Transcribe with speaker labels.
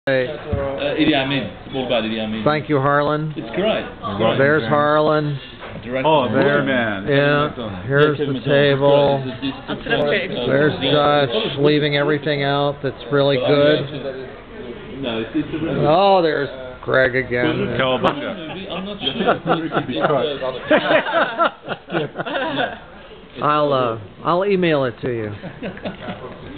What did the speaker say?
Speaker 1: Idi Amin. It's all about Idi Amin.
Speaker 2: Thank you, Harlan.
Speaker 1: It's great.
Speaker 2: There's Harlan.
Speaker 3: Oh, there, man.
Speaker 2: Yeah. Here's the table. There's Dutch leaving everything out. That's really good. Oh, there's Greg again.
Speaker 3: Cowabunga.
Speaker 1: I'm not sure.
Speaker 2: I'll email it to you.